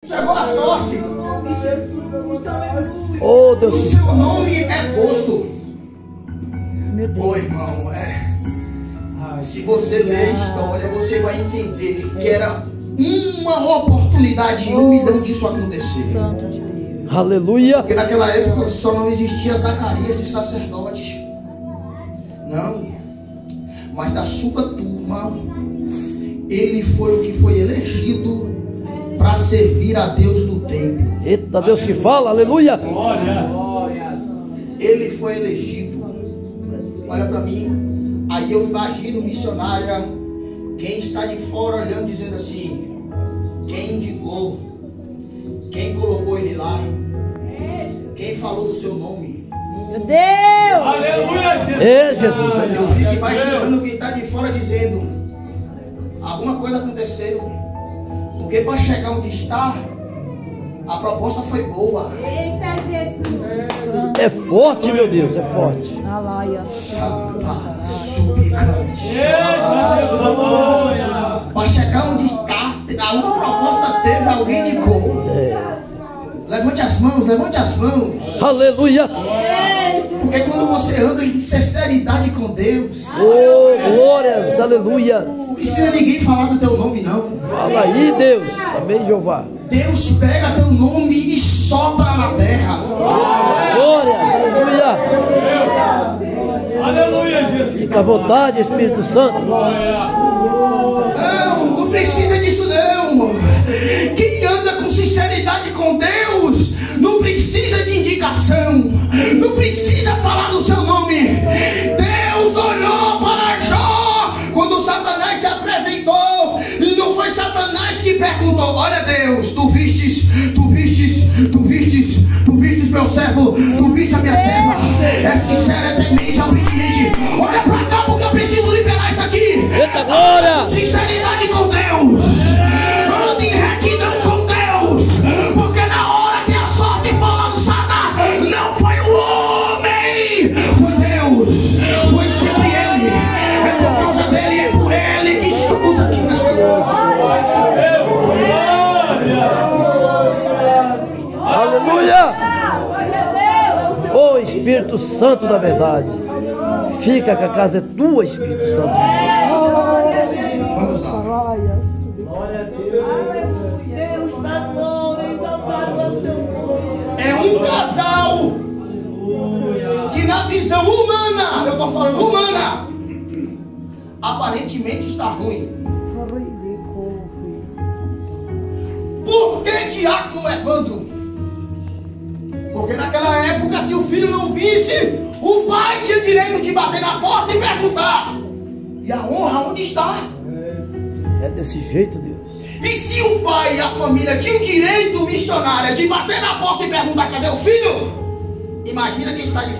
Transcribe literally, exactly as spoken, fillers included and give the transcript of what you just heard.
Chegou a sorte. Oh, Deus. O seu nome é posto. Meu Deus. Ô irmão, é. Se você ler a história, você vai entender que era uma oportunidade em um milhão disso acontecer. Santo de Deus. Aleluia. Porque naquela época só não existia Zacarias de sacerdote. Não. Mas da sua turma, ele foi o que foi elegido para servir a Deus no templo. Eita Deus que fala, aleluia. Ele foi elegido. Olha para mim. Aí eu imagino, missionária, quem está de fora olhando, dizendo assim: quem indicou, quem colocou ele lá, quem falou do seu nome. Meu Deus! Aleluia! É Jesus. Eu fico imaginando quem está de fora dizendo: alguma coisa aconteceu. Porque para chegar onde está, a proposta foi boa. Eita Jesus! É forte, meu Deus, é forte. Alaia. Santa suplicante. Para chegar onde está, alguma proposta teve, alguém indicou. Levante as mãos, levante as mãos. Aleluia. Porque quando você anda em sinceridade com Deus, Oh, glórias, aleluia. não precisa ninguém falar do teu nome, não. Fala aí, Deus. Amém, Jeová. Deus pega teu nome e sopra na terra. Glórias, aleluia. Aleluia, Jesus! Fica à vontade, Espírito Santo. Não, não precisa disso não. Quem anda com sinceridade com Deus não precisa de indicação, não precisa falar do seu nome. Deus olhou para Jó quando Satanás se apresentou, e não foi Satanás que perguntou: olha Deus, tu vistes, tu vistes, tu vistes, tu vistes meu servo, tu vistes a minha serva, é sincera, é temente, é obediente. Olha pra cá porque eu preciso liberar isso aqui. Eita glória. Sinceridade com Deus, ande em retidão com Deus, porque na hora que a sorte foi lançada, não foi o homem, foi Deus, foi sempre Ele. É por causa dele, é por Ele que estamos aqui nesta noite. Aleluia. Oh, Espírito Santo da verdade. Fica que a casa é tua, Espírito Santo. Vamos lá. É um casal que na visão humana, eu estou falando humana, aparentemente está ruim. Por que diácono Evandro? Porque naquela época, se o filho não visse, o pai tinha direito de bater na porta e perguntar: e a honra onde está? É desse jeito, Deus. E se o pai e a família tinham direito, missionária, de bater na porta e perguntar: cadê o filho? Imagina quem está de